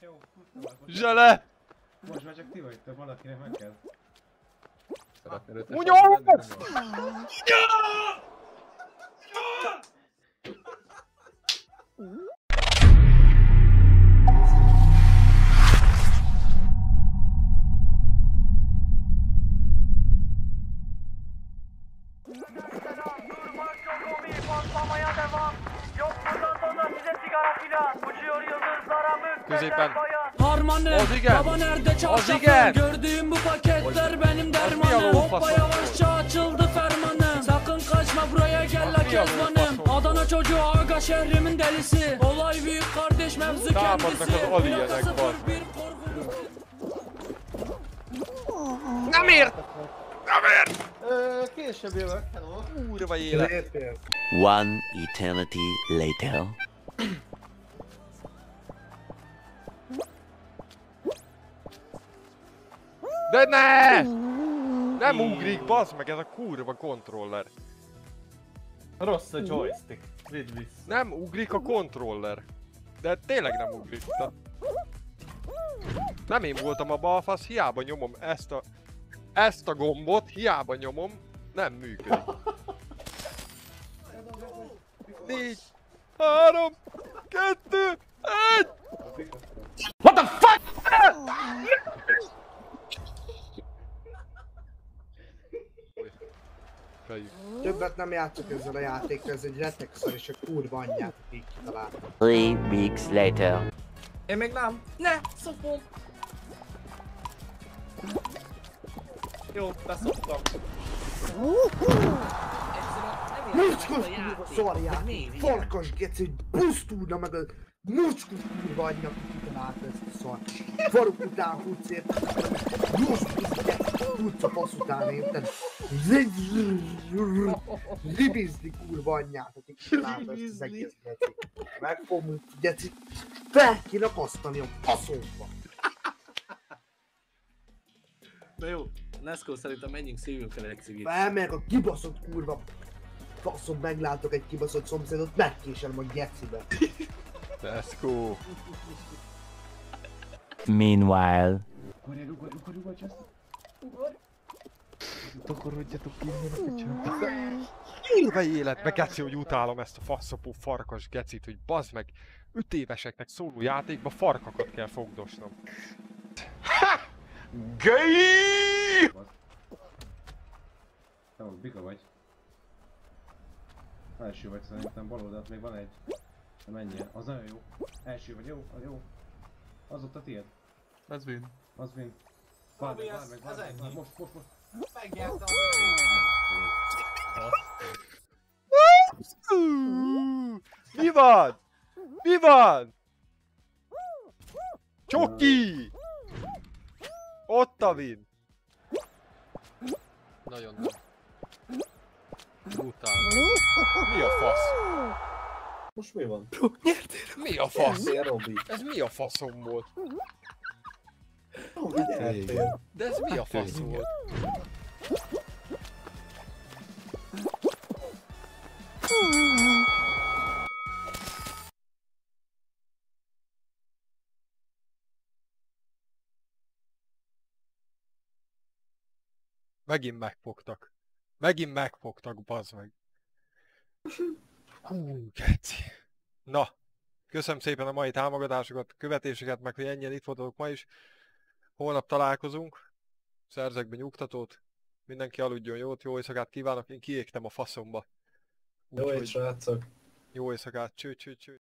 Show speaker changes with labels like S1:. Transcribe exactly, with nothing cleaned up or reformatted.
S1: Zsele!
S2: Most már csak ti vagytok, valakinek meg kell.
S1: Unyó!
S3: Patlamaya devam. Yok buradan sonra size sigara filan. Uçuyor yıldızlara
S1: Középen.
S4: Harmanım,
S1: Ozigen.
S4: baba nerede çarşafım?
S1: Ozigen.
S4: Gördüğüm bu paketler benim dermanım.
S1: Atmayalım
S4: Hoppa
S1: fason.
S4: yavaşça açıldı fermanım. Sakın kaçma buraya gel la
S1: Atmayalım
S4: kezbanım.
S1: fason.
S4: Adana çocuğu aga şehrimin delisi. Olay büyük kardeş mevzu
S1: Tamam,
S4: kendisi.
S1: bak, bak, Ali ya,
S4: Plaka
S1: bak.
S4: sıfır bir korku.
S1: Nem ért! Nem ért!
S2: Ö, később jövök, hello.
S1: Kurva élet!
S2: Lépél.
S5: One eternity later.
S1: De ne! Nem ugrik, bazd meg, ez a kurva kontroller.
S2: Rossz a joystick. Vidd vissza.
S1: Nem ugrik a kontroller. De tényleg nem ugrik. De... Nem én voltam a balfasz, hiába nyomom ezt a... Ezt a gombot, hiába nyomom, nem működik. Négy, három, kettő, egy! What the fuck?! Fejük.
S6: Többet nem játszok ezzel a játékkal, ez egy retekszar és a kurva anyját így kitaláltam.
S5: Three weeks later.
S2: Én még nem.
S4: Ne, szopom.
S2: Jó, beszoptam.
S6: Mocskos kurva szarjáték! Farkas geci, hogy pusztulna meg a mocskos kurva anyja, aki kitalálta ezt a szart. Farok után futsz ért, gyors geci, futsz a fasz után érted? Ribizni kurva anyját, aki kitalálta ezt az egész geci. Meg fogom geci, fel kéne akasztani a faszomba.
S7: Na jó, Neszkó szerintem menjünk, szívjunk el egy cigit.
S6: Felmegyek a kibaszott kurva faszom, meglátok egy kibaszott szomszédot, megkésem a gecibe.
S1: Let's go.
S5: Meanwhile.
S2: Ugorj, ugorj, ugorj, ugorj, csak.
S1: Tokorodjatok innen a picsába. Kurva élet, meg geci, hogy utálom ezt a faszopó farkas gecit, hogy bazd meg, öt éveseknek szóló játékba farkakat kell fogdosnom. Ha! Gay!
S2: Te most bika vagy. Első vagy szerintem, bal oldalt még van egy. De menjél, az nagyon jó. Első vagy, jó, az jó. Az ott a tiéd.
S1: Ez win.
S2: Az win. Várj meg, várj meg, várj meg, várj, most, most, most.
S7: Megjártam.
S1: Mi van? Mi van? Csoki! Ott a win! Nagyon nem. Brutál. Mi a fasz?
S7: Most mi van?
S1: Mi a fasz?
S7: Szia, Robi.
S1: Ez mi a faszom volt?
S7: Robi, nyertél.
S1: De ez mi a fasz volt? Megint megfogtak. Megint megfogtak, bazd meg. Hú, geci. Na, köszönöm szépen a mai támogatásokat, követéseket, meg hogy ennyien itt voltatok ma is. Holnap találkozunk. Szerzek be nyugtatót. Mindenki aludjon jót, jó éjszakát kívánok. Én kiégtem a faszomba.
S7: Jó,
S1: Úgyhogy
S7: srácok.
S1: jó éjszakát, cső, cső, cső.